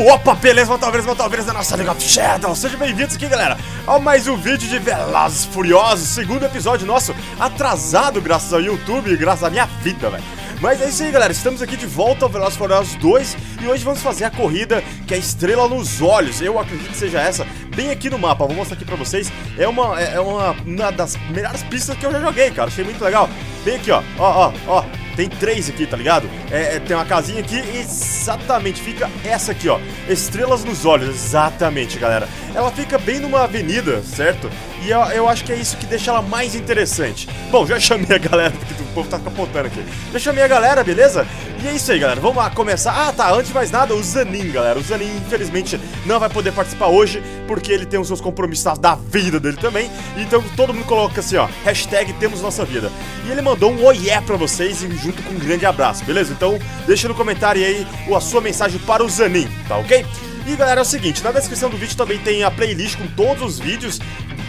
Opa, beleza, Maltaveiros da nossa League of Shadows. Sejam bem-vindos aqui, galera, a mais um vídeo de Velozes e Furiosos, segundo episódio nosso, atrasado graças ao YouTube e graças à minha vida, velho. Mas é isso aí, galera, estamos aqui de volta ao Velozes e Furiosos 2 e hoje vamos fazer a corrida que é Estrela nos Olhos. Eu acredito que seja essa, bem aqui no mapa, vou mostrar aqui pra vocês. É uma das melhores pistas que eu já joguei, cara, achei muito legal. Bem aqui, ó. Tem três aqui, tá ligado? Tem uma casinha aqui e exatamente fica essa aqui, ó. Estrelas nos Olhos, exatamente, galera. Ela fica bem numa avenida, certo? E eu acho que é isso que deixa ela mais interessante. Bom, já chamei a galera, porque o povo tá capotando aqui. Já chamei a galera, beleza? E é isso aí, galera. Vamos lá começar. Ah, tá, antes de mais nada, o Zanin, galera. O Zanin, infelizmente, não vai poder participar hoje, porque ele tem os seus compromissos da vida dele também. Então todo mundo coloca assim, ó, hashtag temos nossa vida. E ele mandou um oié pra vocês e junto com um grande abraço, beleza? Então deixa no comentário aí a sua mensagem para o Zanin, tá ok? E galera, é o seguinte, na descrição do vídeo também tem a playlist com todos os vídeos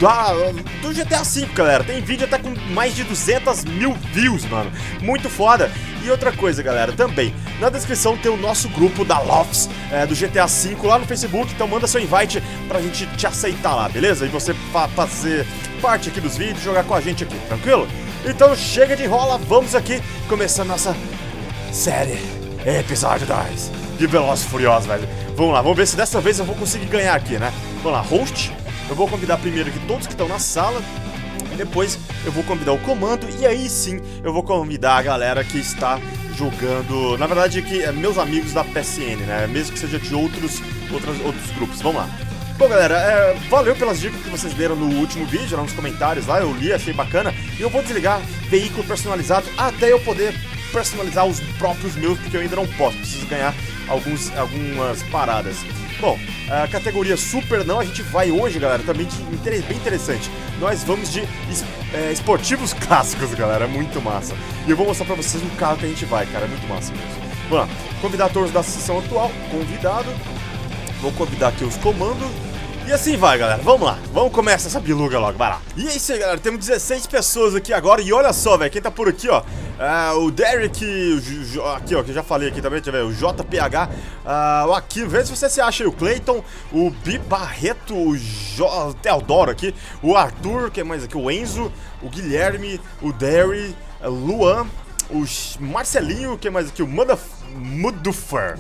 do GTA V, galera. Tem vídeo até com mais de 200 mil views, mano. Muito foda. E outra coisa, galera, também, na descrição tem o nosso grupo da Lofts do GTA V lá no Facebook. Então manda seu invite pra gente te aceitar lá, beleza? E você fazer parte aqui dos vídeos, jogar com a gente aqui, tranquilo? Então chega de enrola, vamos aqui começando nossa série, episódio 2 de Velozes e Furiosos, velho. Vamos lá, vamos ver se dessa vez eu vou conseguir ganhar aqui, né? Vamos lá, host. Eu vou convidar primeiro aqui todos que estão na sala. Depois eu vou convidar o comando. E aí sim eu vou convidar a galera que está jogando. Na verdade, que é meus amigos da PSN, né? Mesmo que seja de outros grupos. Vamos lá. Bom, galera, valeu pelas dicas que vocês deram no último vídeo, lá nos comentários. Lá eu li, achei bacana. E eu vou desligar veículo personalizado até eu poder personalizar os próprios meus, porque eu ainda não posso. Preciso ganhar algumas paradas. Bom, a categoria Super não, a gente vai hoje, galera, também bem interessante. Nós vamos de esportivos clássicos, galera, é muito massa. E eu vou mostrar pra vocês o carro que a gente vai, cara, é muito massa mesmo. Vamos lá, convidar todos da sessão atual, convidado. Vou convidar aqui os comandos. E assim vai, galera, vamos lá, vamos começar essa biluga logo, vai lá. E é isso aí, galera, temos 16 pessoas aqui agora. E olha só, velho, quem tá por aqui, ó, o Derek, aqui, ó, que eu já falei aqui também, deixa eu ver, o JPH, aqui, vê se você se acha aí, o Clayton, o Bi Barreto, o Teodoro aqui, o Arthur, quem mais aqui, o Enzo, o Guilherme, o Derry, o Luan, o Marcelinho, quem mais aqui, o Muduffer,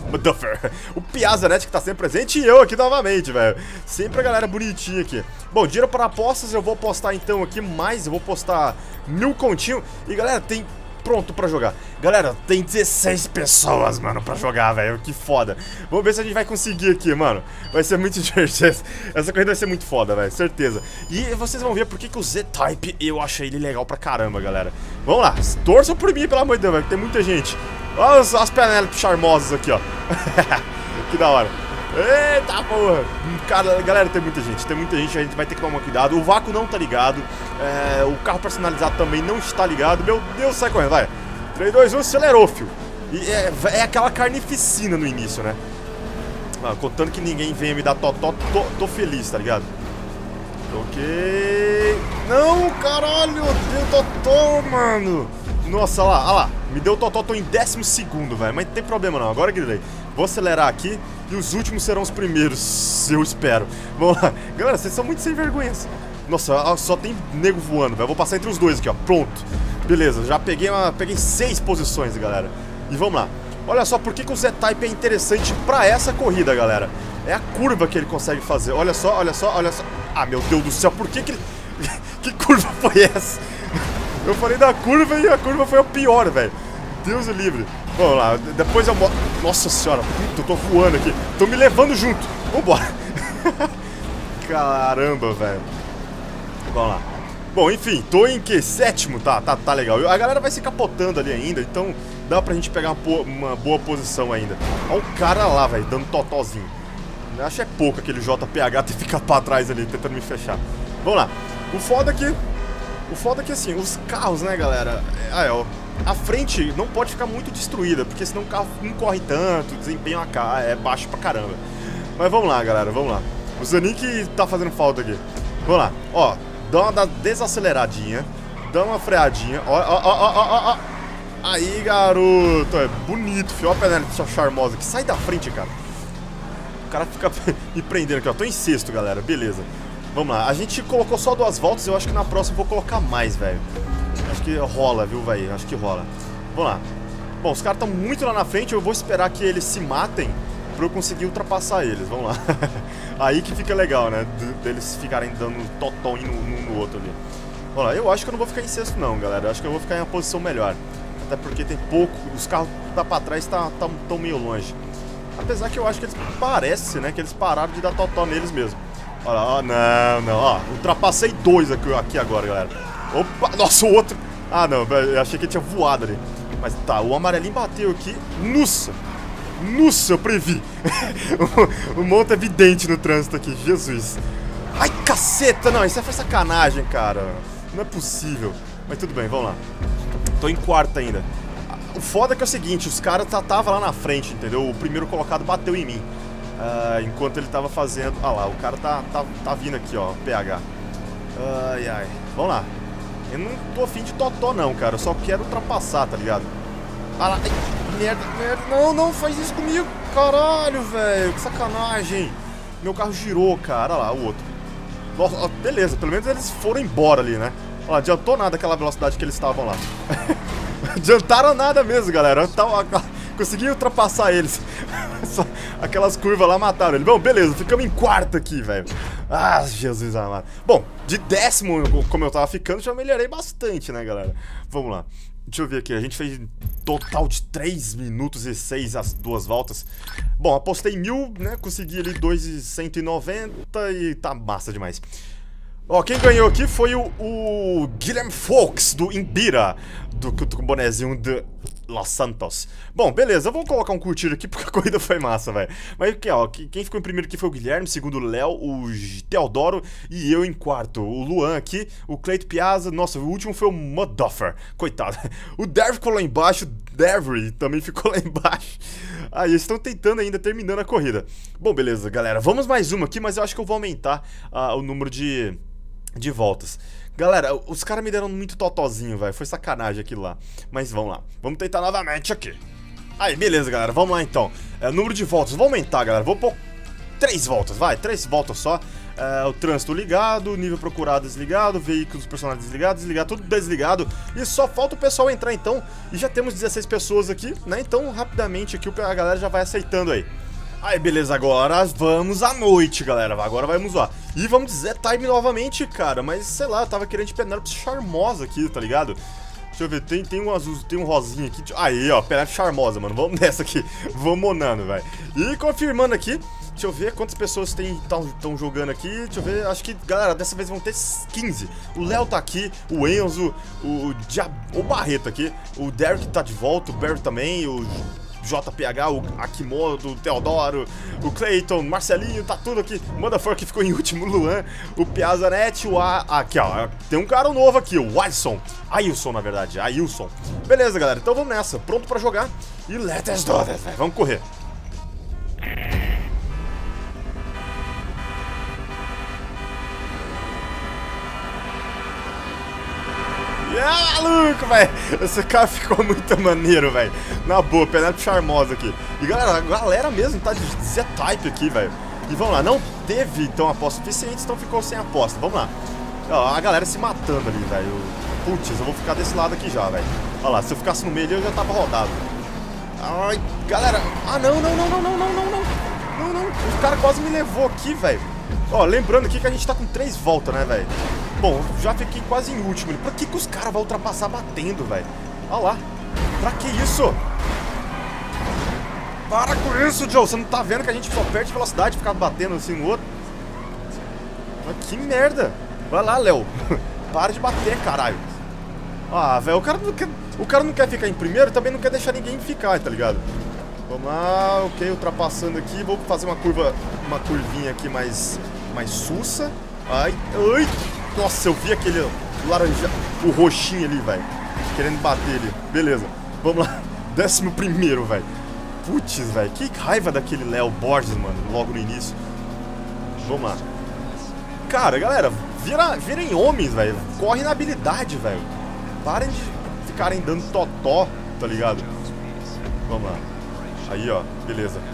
o Piazzanet que tá sempre presente e eu aqui novamente, velho. Sempre a galera bonitinha aqui. Bom, dinheiro para apostas, eu vou postar então aqui mais, eu vou postar 1000 continho. E galera, tem pronto pra jogar. Galera, tem 16 pessoas, mano, pra jogar, velho, que foda. Vamos ver se a gente vai conseguir aqui, mano. Vai ser muito divertido. Essa corrida vai ser muito foda, velho, certeza. E vocês vão ver por que o Z-Type eu achei ele legal pra caramba, galera. Vamos lá, torçam por mim, pelo amor de Deus, velho, tem muita gente. Olha as Penelopes charmosas aqui, ó. Que da hora. Eita porra. Cara, galera, tem muita gente, a gente vai ter que tomar cuidado. O vácuo não tá ligado, o carro personalizado também não está ligado. Meu Deus, sai correndo, vai. 3, 2, 1, acelerou, filho. E é aquela carnificina no início, né? Contando que ninguém venha me dar totó, tô feliz, tá ligado? Ok. Não, caralho, deu totó, mano. Nossa, olha lá, me deu totó, tô em 12º, velho. Mas não tem problema não, agora grilei. Vou acelerar aqui e os últimos serão os primeiros, eu espero. Vamos lá. Galera, vocês são muito sem vergonhas. Nossa, só tem nego voando, velho. Vou passar entre os dois aqui, ó. Pronto. Beleza, já peguei 6 posições, galera. E vamos lá. Olha só por que o Z-Type é interessante pra essa corrida, galera. É a curva que ele consegue fazer. Olha só, olha só, olha só. Ah, meu Deus do céu, por que ele... Que curva foi essa? Eu falei da curva e a curva foi a pior, velho. Deus o livre. Vamos lá, depois eu mostro. Nossa senhora, puta, eu tô voando aqui. Tô me levando junto. Vambora. Caramba, velho. Vamos lá. Bom, enfim, tô em que? 7º, tá legal. A galera vai se capotando ali ainda, então dá pra gente pegar uma boa posição ainda. Olha o cara lá, velho, dando totozinho. Eu acho que é pouco aquele JPH ter ficado pra trás ali, tentando me fechar. Vamos lá. O foda é que assim, os carros, né, galera, a frente não pode ficar muito destruída, porque senão o carro não corre tanto, o desempenho é baixo pra caramba. Mas vamos lá, galera, vamos lá. O Zanin que tá fazendo falta aqui. Vamos lá, ó, dá uma desaceleradinha, dá uma freadinha, ó. Aí, garoto, é bonito, fio, ó a Penélope charmosa aqui, sai da frente, cara. O cara fica me prendendo aqui, ó. Tô em sexto, galera. Beleza. Vamos lá. A gente colocou só 2 voltas. Eu acho que na próxima eu vou colocar mais, velho. Acho que rola, viu, velho? Acho que rola. Vamos lá. Bom, os caras estão muito lá na frente. Eu vou esperar que eles se matem pra eu conseguir ultrapassar eles. Vamos lá. Aí que fica legal, né? Deles ficarem dando totó um no outro ali. Vamos lá. Eu acho que eu não vou ficar em sexto, não, galera. Eu acho que eu vou ficar em uma posição melhor. Até porque tem pouco. Os carros da pra trás tão meio longe. Apesar que eu acho que eles parece, né? Que eles pararam de dar totó neles mesmo. Olha lá, ó, não, ó, ultrapassei 2 aqui agora, galera. Opa, nossa, o outro. Ah, não, eu achei que ele tinha voado ali. Mas tá, o amarelinho bateu aqui. Nossa, eu previ. O monte é evidente no trânsito aqui, Jesus. Ai, caceta, não, isso foi sacanagem, cara. Não é possível. Mas tudo bem, vamos lá. Tô em quarto ainda. O foda é que é o seguinte, os caras tava lá na frente, entendeu? O primeiro colocado bateu em mim. Enquanto ele tava fazendo... Ah lá, o cara tá vindo aqui, ó, PH. Ai. Vamos lá. Eu não tô afim de totó não, cara. Eu só quero ultrapassar, tá ligado? Ah lá, ai, merda. Não faz isso comigo. Caralho, velho, que sacanagem. Meu carro girou, cara. Olha lá, o outro. Nossa, beleza, pelo menos eles foram embora ali, né? Olha lá, adiantou nada aquela velocidade que eles estavam lá. Adiantaram nada mesmo, galera. Consegui ultrapassar eles. Aquelas curvas lá mataram ele. Bom, beleza, ficamos em quarto aqui, velho. Ah, Jesus amado. Bom, de 10º, como eu tava ficando, já melhorei bastante, né, galera? Vamos lá. Deixa eu ver aqui, a gente fez total de 3 minutos e 6 as 2 voltas. Bom, apostei 1.000, né, consegui ali 2.190 e tá massa demais. Ó, quem ganhou aqui foi o Guilherme Fox, do Imbira, com o bonezinho de Los Santos. Bom, beleza, vamos colocar um curtir aqui porque a corrida foi massa, velho. Mas aqui, ó, quem ficou em primeiro aqui foi o Guilherme, segundo o Léo, o Teodoro e eu em quarto. O Luan aqui, o Cleito Piazza, nossa, o último foi o Mudoffer, coitado. O Derry ficou lá embaixo, o Derry também ficou lá embaixo. Aí, eles estão tentando ainda, terminando a corrida. Bom, beleza, galera, vamos mais uma aqui, mas eu acho que eu vou aumentar o número de voltas. Galera, os caras me deram muito totozinho, velho. Foi sacanagem aquilo lá. Mas vamos lá. Vamos tentar novamente aqui. Aí, beleza, galera. Vamos lá, então. Número de voltas. Vou aumentar, galera. Vou pôr 3 voltas, vai. 3 voltas só. O trânsito ligado, nível procurado desligado, veículos personagens desligado, tudo desligado. E só falta o pessoal entrar, então. E já temos 16 pessoas aqui, né? Então, rapidamente aqui, a galera já vai aceitando aí. Aí, beleza, agora vamos à noite, galera. Agora vamos lá. E vamos dizer time novamente, cara. Mas, sei lá, eu tava querendo de Penélope charmosa aqui, tá ligado? Deixa eu ver, tem um azul, tem um rosinha aqui. Aí, ó, Penélope charmosa, mano. Vamos nessa aqui. Vamos monando, velho. E confirmando aqui, deixa eu ver quantas pessoas estão jogando aqui. Deixa eu ver, acho que, galera, dessa vez vão ter 15. O Léo tá aqui, o Enzo, o Barreto aqui, o Derek tá de volta, o Barry também, o JPH, o Akimoto, o Teodoro, o Clayton, o Marcelinho, tá tudo aqui. O Motherfucker que ficou em último, o Luan, o Piazzanetti, aqui, ó, tem um cara novo aqui, o Ailson, na verdade, Ailson. Beleza, galera, então vamos nessa, pronto pra jogar. E let's do this, velho, vamos correr. Maluco, velho. Esse cara ficou muito maneiro, velho. Na boa, Penélope charmosa aqui. E galera, a galera mesmo tá de Z-Type aqui, velho. E vamos lá, não teve então aposta suficiente, então ficou sem aposta. Vamos lá. Ó, a galera se matando ali, velho. Putz, eu vou ficar desse lado aqui já, velho. Olha lá, se eu ficasse no meio eu já tava rodado. Ai, galera. Ah, não. O cara quase me levou aqui, velho. Ó, lembrando aqui que a gente tá com 3 voltas, né, velho? Bom, já fiquei quase em último. Pra que os caras vão ultrapassar batendo, velho? Olha lá. Pra que isso? Para com isso, Joe. Você não tá vendo que a gente só perde velocidade e ficar batendo assim no outro? Mas que merda. Vai lá, Léo. Para de bater, caralho. Ah, velho, o cara não quer ficar em primeiro e também não quer deixar ninguém ficar, tá ligado? Vamos lá, ok, ultrapassando aqui. Vou fazer uma curvinha aqui mais sussa. Ai. Nossa, eu vi aquele laranja, o roxinho ali, velho. Querendo bater ali. Beleza, vamos lá. 11º, velho. Putz, velho, que raiva daquele Léo Borges, mano, logo no início. Vamos lá. Cara, galera, virem homens, velho. Corre na habilidade, velho. Parem de ficarem dando totó, tá ligado? Vamos lá. Aí, ó, beleza.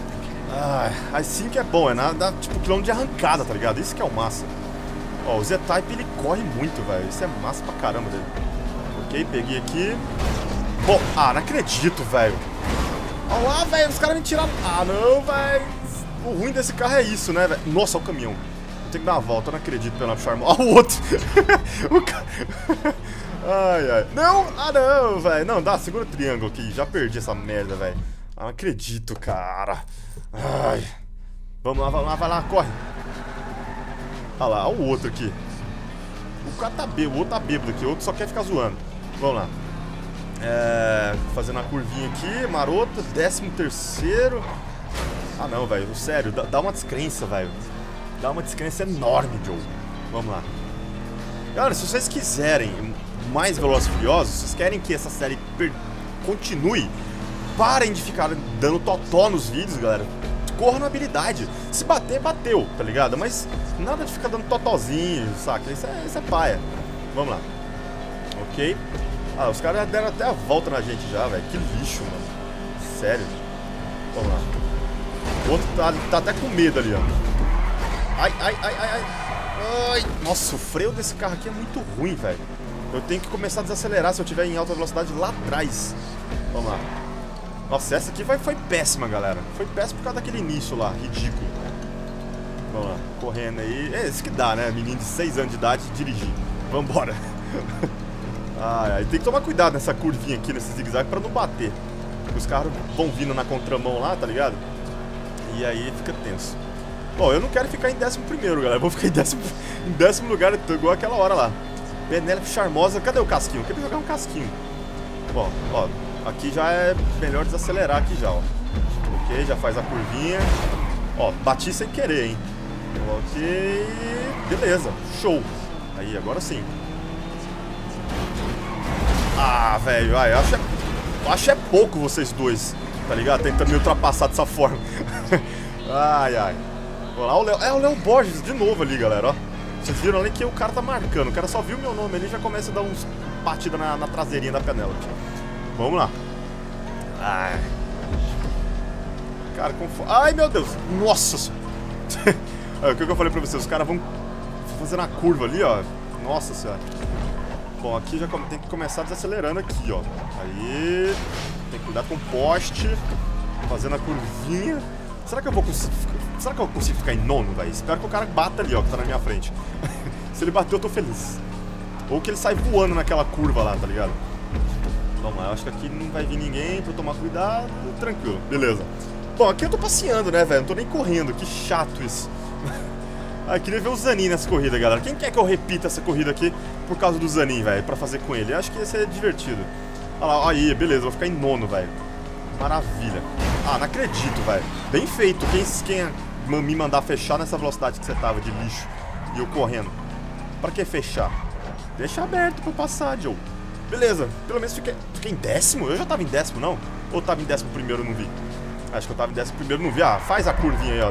Assim que é bom, é nada, tipo, quilômetro de arrancada, tá ligado? Isso que é o massa. Ó, o Z-Type, ele corre muito, velho. Isso é massa pra caramba dele. Ok, peguei aqui. Bom, não acredito, velho. Olha lá, velho, os caras me tiraram. Não, velho. O ruim desse carro é isso, né, velho? Nossa, olha o caminhão. Vou ter que dar uma volta, eu não acredito pela charma. Olha o outro. O cara... Ai. Não, não, velho. Não, dá, segura o triângulo aqui. Já perdi essa merda, velho. Não acredito, cara. Ai. Vamos lá, vai lá, corre. Olha lá, olha o outro aqui. O cara tá bêbado, o outro tá bêbado aqui. O outro só quer ficar zoando. Vamos lá. Fazendo a curvinha aqui, maroto, 13º. Não, velho, sério, dá uma descrença, velho. Dá uma descrença enorme, Joe. Vamos lá. Galera, se vocês quiserem mais Velozes e Furiosos, se vocês querem que essa série continue, parem de ficar dando totó nos vídeos, galera. Corra na habilidade. Se bater, bateu, tá ligado? Mas nada de ficar dando totozinho, saca? Isso é paia. Vamos lá. Ok. Os caras deram até a volta na gente já, velho. Que lixo, mano. Sério. Vamos lá. O outro tá até com medo ali, ó. Ai. Nossa, o freio desse carro aqui é muito ruim, velho. Eu tenho que começar a desacelerar se eu estiver em alta velocidade lá atrás. Vamos lá. Nossa, essa aqui foi péssima, galera. Foi péssima por causa daquele início lá, ridículo. Vamos lá, correndo aí. É isso que dá, né? Menino de 6 anos de idade dirigir. Vambora. Tem que tomar cuidado nessa curvinha aqui, nesse zigue-zague, pra não bater. Os carros vão vindo na contramão lá, tá ligado? E aí fica tenso. Bom, eu não quero ficar em 11º, galera. Eu vou ficar em décimo lugar, igual aquela hora lá. Penélope Charmosa. Cadê o casquinho? Eu queria jogar um casquinho. Bom, ó. Aqui já é melhor desacelerar aqui já, ó. Ok, já faz a curvinha. Ó, bati sem querer, hein. Ok. Beleza, show. Aí, agora sim. Velho, eu acho é pouco vocês dois, tá ligado? Tentando me ultrapassar dessa forma. Vamos lá, o Léo Borges de novo ali, galera, ó. Vocês viram ali que o cara tá marcando. O cara só viu meu nome ali e já começa a dar uns batidas na traseirinha da Penélope. Vamos lá. Cara, ai, meu Deus. Nossa senhora. O que eu falei pra vocês? Os caras vão fazendo a curva ali, ó. Nossa senhora. Bom, aqui já tem que começar desacelerando aqui, ó. Aí. Tem que cuidar com o poste. Fazendo a curvinha. Será que eu consigo ficar em nono, velho? Espero que o cara bata ali, ó, que tá na minha frente. Se ele bater, eu tô feliz. Ou que ele sai voando naquela curva lá, tá ligado? Vamos lá, eu acho que aqui não vai vir ninguém pra eu tomar cuidado. Tranquilo, beleza. Bom, aqui eu tô passeando, né, velho? Não tô nem correndo, que chato isso. Queria ver o Zanin nessa corrida, galera. Quem quer que eu repita essa corrida aqui por causa do Zanin, velho? Pra fazer com ele? Eu acho que ia ser divertido. Olha lá, aí, beleza, vou ficar em nono, velho. Maravilha. Não acredito, velho. Bem feito. Quem me mandar fechar nessa velocidade que você tava de lixo e eu correndo? Pra que fechar? Deixa aberto pra eu passar, Joe. Beleza, pelo menos fiquei em 10º? Eu já tava em 10º, não? Ou tava em 11º, eu não vi? Acho que eu tava em 11º, não vi. Faz a curvinha aí, ó.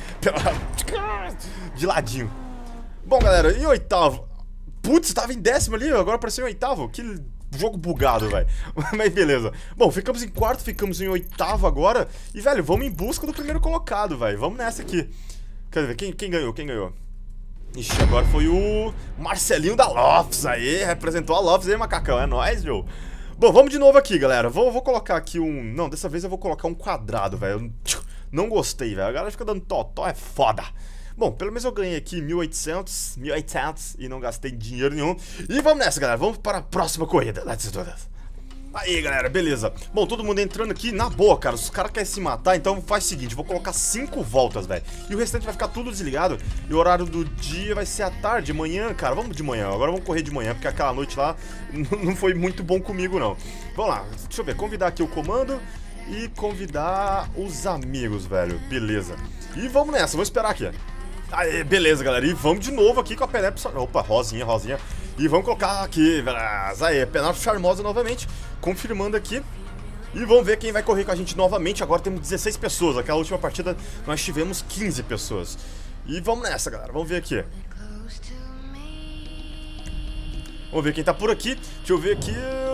De ladinho. Bom, galera, e 8º? Putz, tava em 10º ali, agora apareceu em 8º. Que jogo bugado, velho. Mas beleza. Bom, ficamos em 4º, ficamos em 8º agora. E, velho, vamos em busca do primeiro colocado, velho. Vamos nessa aqui. Quer ver, quem ganhou? Quem ganhou? Ixi, agora foi o Marcelinho da Lofts aí, representou a Lofts aí, macacão, é nóis, Joe. Bom, vamos de novo aqui, galera, vou colocar aqui um... Não, dessa vez eu vou colocar um quadrado, velho. Não gostei, velho, a galera fica dando totó, é foda. Bom, pelo menos eu ganhei aqui 1.800 e não gastei dinheiro nenhum. E vamos nessa, galera, vamos para a próxima corrida. Let's do this. Aí, galera, beleza. Bom, todo mundo entrando aqui na boa, cara. Os caras querem se matar, então faz o seguinte, vou colocar 5 voltas, velho. E o restante vai ficar tudo desligado. E o horário do dia vai ser à tarde, manhã, cara. Vamos de manhã, agora vamos correr de manhã, porque aquela noite lá não foi muito bom comigo, não. Vamos lá, deixa eu ver, convidar aqui o comando e convidar os amigos, velho. Beleza. E vamos nessa, vou esperar aqui. Aí, beleza, galera. E vamos de novo aqui com a Penélope. Opa, rosinha. E vamos colocar aqui, beleza. Aí, Penélope Charmosa novamente. Confirmando aqui. E vamos ver quem vai correr com a gente novamente. Agora temos 16 pessoas. Aquela última partida nós tivemos 15 pessoas. E vamos nessa, galera. Vamos ver aqui. Vamos ver quem tá por aqui. Deixa eu ver aqui.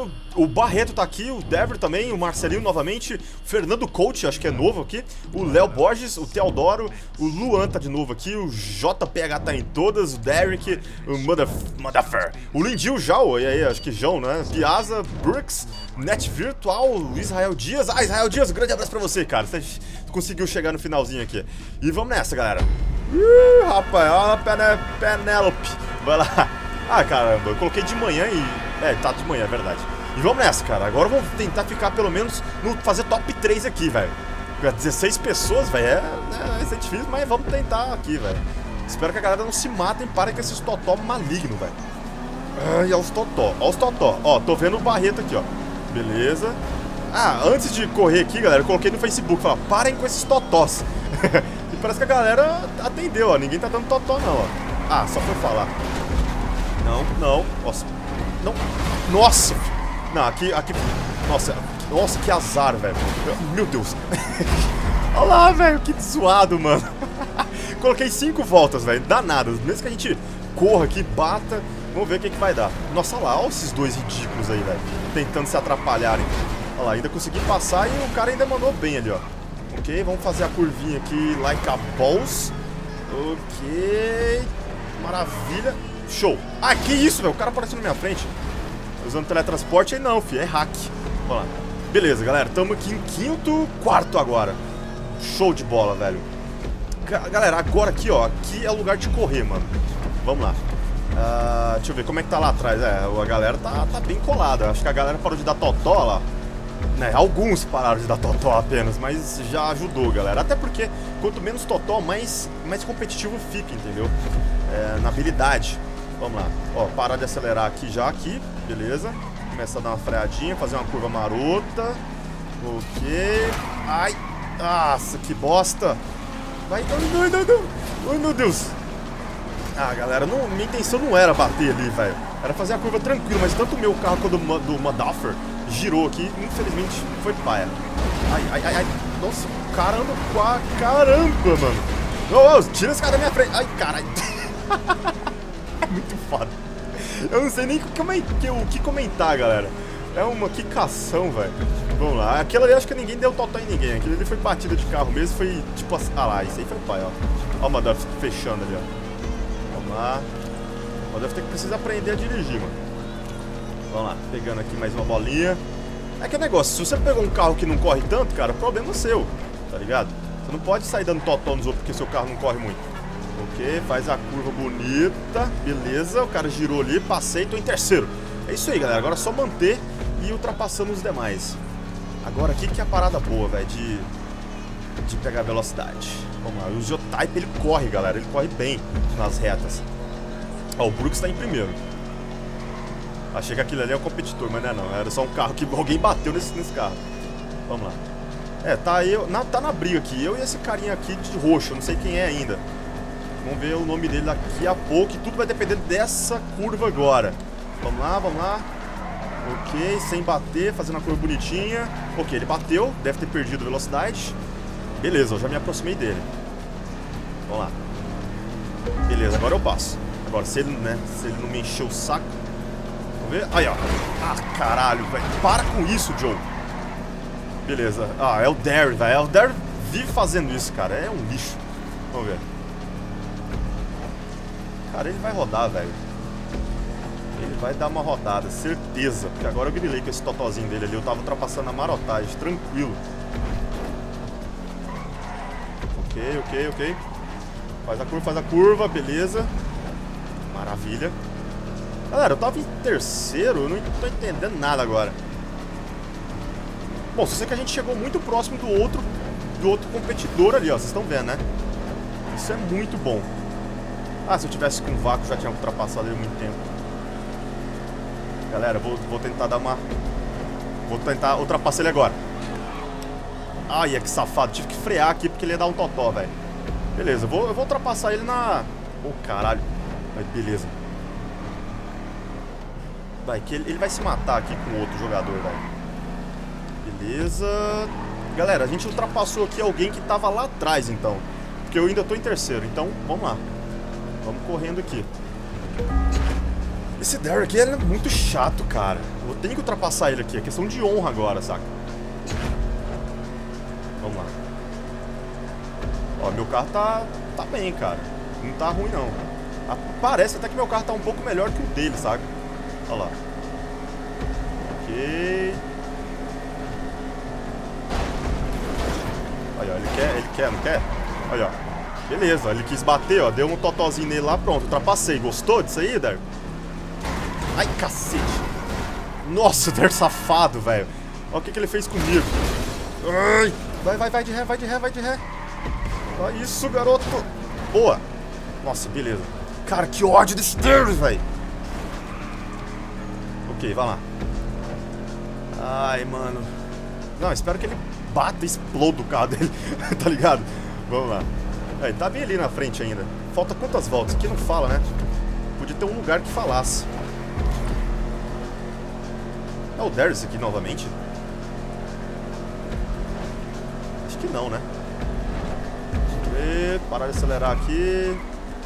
o Barreto tá aqui, o Dever também, o Marcelinho novamente, o Fernando Coach, acho que é novo aqui, o Léo Borges, o Teodoro, o Luan tá de novo aqui, o JPH tá em todas, o Derek, o Motherfer, o Lindil Jao, e aí, acho que João, né? Piazza, Brooks, Net Virtual, o Israel Dias. Ah, Israel Dias, um grande abraço pra você, cara. Você conseguiu chegar no finalzinho aqui. E vamos nessa, galera. Rapaz, ó a Penélope. Vai lá. Ah, caramba, eu coloquei de manhã e... É, tá de manhã, é verdade. E vamos nessa, cara. Agora vamos tentar ficar pelo menos no... Fazer top 3 aqui, velho. 16 pessoas, velho, é difícil, mas vamos tentar aqui, velho. Espero que a galera não se matem para com esses totó maligno, velho. Ai, olha os totó, olha os totó. Ó, tô vendo o Barreto aqui, ó. Beleza. Ah, antes de correr aqui, galera, eu coloquei no Facebook, falar, parem com esses totós. E parece que a galera atendeu, ó. Ninguém tá dando totó, não, ó. Ah, só foi falar. Não. Nossa. Não. Nossa. Não, aqui. Nossa, que azar, velho. Meu Deus. Olha lá, velho. Que zoado, mano. Coloquei 5 voltas, velho. Danadas. Mesmo que a gente corra aqui, bata. Vamos ver o que vai dar. Nossa, olha lá. Olha esses dois ridículos aí, velho. Tentando se atrapalharem. Olha lá, ainda consegui passar e o cara ainda mandou bem ali, ó. Ok, vamos fazer a curvinha aqui, like a boss. Ok. Maravilha. Show. Ah, que isso, velho. O cara apareceu na minha frente. Usando teletransporte aí não, filho. É hack. Vamos lá. Beleza, galera. Tamo aqui em quinto, quarto agora. Show de bola, velho. Galera, agora aqui, ó. Aqui é o lugar de correr, mano. Vamos lá. Deixa eu ver como é que tá lá atrás. É, a galera tá bem colada. Acho que a galera parou de dar totó lá. Né, alguns pararam de dar totó apenas, mas já ajudou, galera. Até porque quanto menos totó, mais competitivo fica, entendeu? Na habilidade. Vamos lá. Ó, parar de acelerar aqui já, beleza. Começar a dar uma freadinha, fazer uma curva marota. Ok. Ai, nossa, que bosta. Vai, não. Ai, meu Deus. Ah, galera, minha intenção não era bater ali, velho. Era fazer a curva tranquilo, mas tanto o meu carro quanto do Motherfer girou aqui, infelizmente foi paia. Ai. Nossa, caramba, mano. Oh, tira esse cara da minha frente. Ai, caralho. É muito foda. Eu não sei nem o que comentar, galera. É uma quicação, velho. Vamos lá. Aquela ali, acho que ninguém deu totó em ninguém. Aquilo ali foi batida de carro mesmo. Foi tipo assim. Ah lá, isso aí foi pai, ó. Ó o Motherfer fechando ali, ó. Vamos lá. O Motherfer precisa aprender a dirigir, mano. Vamos lá. Pegando aqui mais uma bolinha. É que negócio, se você pegou um carro que não corre tanto, cara, problema seu. Tá ligado? Você não pode sair dando totó nos outros porque seu carro não corre muito. Ok, faz a curva bonita. Beleza, o cara girou ali, passei, tô em terceiro. É isso aí, galera, agora é só manter e ultrapassando os demais. Agora aqui que é a parada boa, velho, de pegar velocidade. Vamos lá, o Geotype ele corre, galera, ele corre bem nas retas. Ó, o Brooks tá em primeiro. Achei que aquilo ali é um competidor, mas não é não, era só um carro que alguém bateu nesse carro. Vamos lá. Tá na briga aqui, eu e esse carinha aqui de roxo, eu não sei quem é ainda. Vamos ver o nome dele daqui a pouco e tudo vai depender dessa curva agora. Vamos lá. Ok, sem bater, fazendo a curva bonitinha. Ok, ele bateu, deve ter perdido velocidade. Beleza, eu já me aproximei dele. Vamos lá. Beleza, agora eu passo. Agora, se ele não me encher o saco. Vamos ver. Aí, ó. Ah, caralho, velho. Para com isso, Joe. Beleza. Ah, é o Derry, velho. O Derry vive fazendo isso, cara. É um lixo. Vamos ver. Cara, ele vai rodar, velho. Ele vai dar uma rodada, certeza. Porque agora eu grilei com esse totozinho dele ali. Eu tava ultrapassando a marotagem, tranquilo. Ok. Faz a curva, beleza. Maravilha. Galera, eu tava em terceiro, eu não tô entendendo nada agora. Bom, só sei que a gente chegou muito próximo do outro competidor ali, ó. Vocês estão vendo, né? Isso é muito bom. Ah, se eu tivesse com vácuo, já tinha ultrapassado ele há muito tempo. Galera, vou tentar dar uma... Vou tentar ultrapassar ele agora. Ai, que safado. Tive que frear aqui porque ele ia dar um totó, velho. Beleza, eu vou ultrapassar ele na... Oh, caralho. Beleza. Vai, que ele vai se matar aqui com outro jogador, velho. Beleza. Galera, a gente ultrapassou aqui alguém que tava lá atrás, então. Porque eu ainda tô em terceiro, então vamos lá. Vamos correndo aqui. Esse Daryl aqui é muito chato, cara. Eu tenho que ultrapassar ele aqui. É questão de honra agora, saca? Vamos lá. Ó, meu carro tá bem, cara. Não tá ruim, não. Parece até que meu carro tá um pouco melhor que o dele, saca? Olha lá. Ok. Olha, ele quer, não quer? Olha, ó. Beleza, ele quis bater, ó. Deu um totozinho nele lá, pronto. Ultrapassei. Gostou disso aí, Daryl? Ai, cacete. Nossa, o Daryl safado, velho. Olha o que ele fez comigo. Ai. Vai de ré, vai de ré, vai de ré. Olha isso, garoto. Boa. Nossa, beleza. Cara, que ódio desse Daryl, velho. Ok, vai lá. Ai, mano. Não, espero que ele bata e exploda o carro dele. Tá ligado? Vamos lá. Ele tá bem ali na frente ainda. Falta quantas voltas? Aqui não fala, né? Podia ter um lugar que falasse. É o Daryl aqui novamente? Acho que não, né? Deixa eu ver. Parar de acelerar aqui.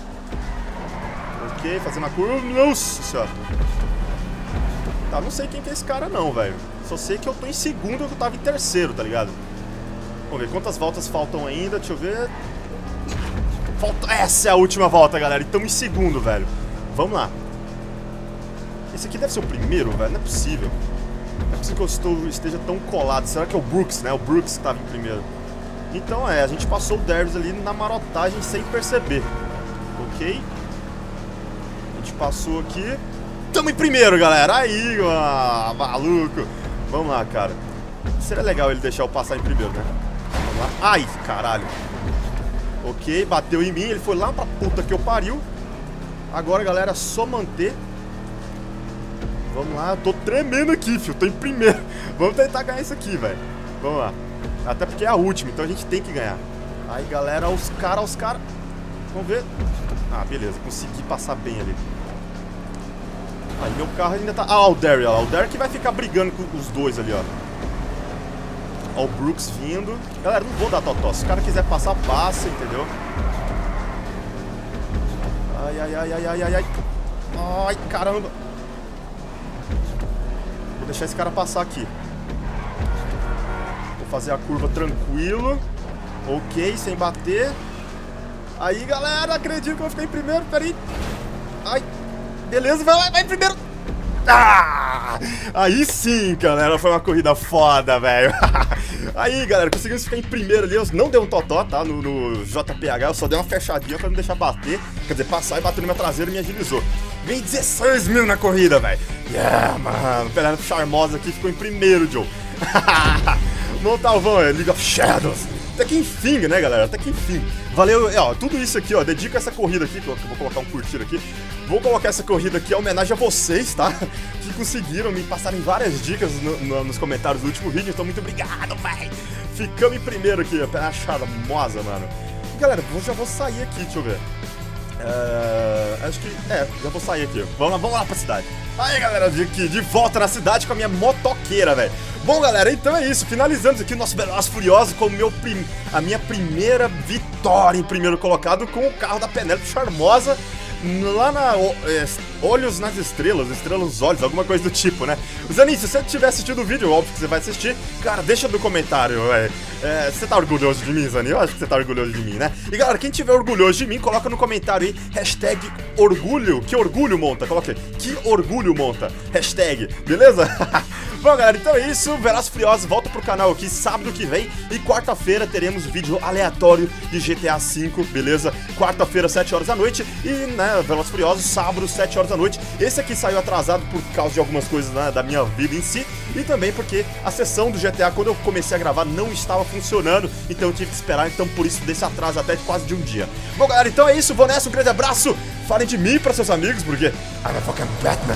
Ok, fazendo a curva. Nossa senhora. Tá, não sei quem que é esse cara não, velho. Só sei que eu tô em segundo e eu tava em terceiro, tá ligado? Vamos ver quantas voltas faltam ainda. Deixa eu ver. Essa é a última volta, galera. E estamos em segundo, velho. Vamos lá. Esse aqui deve ser o primeiro, velho. Não é possível. Não é possível que eu esteja tão colado. Será que é o Brooks, né? O Brooks que tava em primeiro. Então a gente passou o Daryl ali na marotagem sem perceber. Ok? A gente passou aqui. Tamo em primeiro, galera. Aí, maluco. Vamos lá, cara. Seria legal ele deixar eu passar em primeiro, né? Vamos lá. Ai, caralho. Ok, bateu em mim. Ele foi lá pra puta que eu pariu. Agora, galera, é só manter. Vamos lá. Eu tô tremendo aqui, filho. Tô em primeiro. Vamos tentar ganhar isso aqui, velho. Vamos lá. Até porque é a última, então a gente tem que ganhar. Aí, galera, os caras. Vamos ver. Ah, beleza. Consegui passar bem ali. Aí meu carro ainda tá... Ah, o Daryl, ó. O Daryl que vai ficar brigando com os dois ali, ó. Ó o Brooks vindo. Galera, não vou dar totó. Se o cara quiser passar, passa, entendeu? Ai. Ai, caramba. Vou deixar esse cara passar aqui. Vou fazer a curva tranquilo. Ok, sem bater. Aí, galera, acredito que eu vou ficar em primeiro. Pera aí. Ai. Beleza, vai em primeiro. Ah! Aí sim, galera, foi uma corrida foda, velho. Aí, galera, conseguimos ficar em primeiro ali. Eu não dei um totó, tá? No JPH, eu só dei uma fechadinha pra não deixar bater. Quer dizer, passar e bater no meu traseiro e me agilizou. Ganhei 16 mil na corrida, velho. Yeah, mano. O Fernando Charmosa aqui ficou em primeiro, Joe. Montalvão, League of Shadows. Até que enfim, né, galera? Até que enfim. Valeu, ó, tudo isso aqui, ó. Dedico essa corrida aqui, que eu vou colocar um curtir aqui. Vou colocar essa corrida aqui em homenagem a vocês, tá? Que conseguiram me passarem várias dicas nos comentários do último vídeo. Então, muito obrigado, velho. Ficamos em primeiro aqui, pela charmosa, mano. E, galera, já vou sair aqui, deixa eu ver. Acho que... já vou sair aqui. Vamos lá pra cidade. Aí, galera, aqui de volta na cidade com a minha motoqueira, velho. Bom, galera, então é isso. Finalizamos aqui o nosso Velozes e Furiosos com a minha primeira vitória em primeiro colocado com o carro da Penélope Charmosa. Lá na... Olhos nas estrelas nos olhos, alguma coisa do tipo, né? Zanin, se você tiver assistido o vídeo, óbvio que você vai assistir, cara, deixa no comentário, velho. Você tá orgulhoso de mim, Zanin? Eu acho que você tá orgulhoso de mim, né? E galera, quem tiver orgulhoso de mim, coloca no comentário aí, hashtag orgulho, que orgulho monta, coloca aí, que orgulho monta, hashtag, beleza? Bom, galera, então é isso, Velozes e Furiosos volta pro canal aqui sábado que vem e quarta-feira teremos vídeo aleatório de GTA V, beleza? Quarta-feira, 7 horas da noite e, né, Velozes e Furiosos, sábado, 7 horas da noite. Esse aqui saiu atrasado por causa de algumas coisas, né, da minha vida em si e também porque a sessão do GTA, quando eu comecei a gravar, não estava funcionando, então eu tive que esperar, então por isso desse atraso até de quase de um dia. Bom, galera, então é isso, vou nessa, um grande abraço, falem de mim para seus amigos, porque I'm a fucking Batman,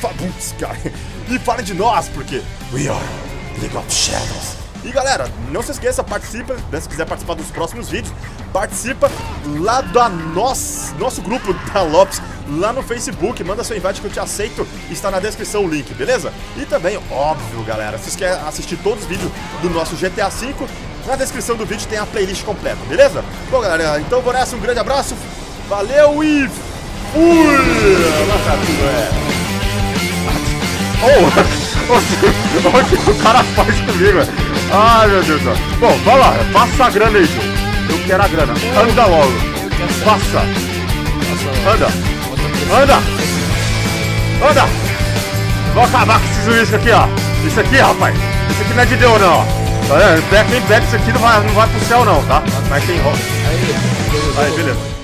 e falem de nós, porque we are League of Shadows. E galera, não se esqueça, participa, né, se quiser participar dos próximos vídeos, participa lá do nosso grupo da Lopes, lá no Facebook, manda seu invite que eu te aceito, está na descrição o link, beleza? E também, óbvio, galera, se você quer assistir todos os vídeos do nosso GTA V, na descrição do vídeo tem a playlist completa, beleza? Bom, galera, então vou nessa, um grande abraço, valeu e fui! Olha o que o cara faz comigo, velho. Ai, meu Deus do céu. Bom, vai lá, passa a grana aí, João. Eu quero a grana. Anda logo. Passa. Anda. Anda. Anda. Vou acabar com esses uísques aqui, ó. Isso aqui, rapaz. Isso aqui não é de Deus, não, ó. Tá vendo? Quem bebe isso aqui não vai pro céu, não, tá? Mas quem rola. Aí, beleza.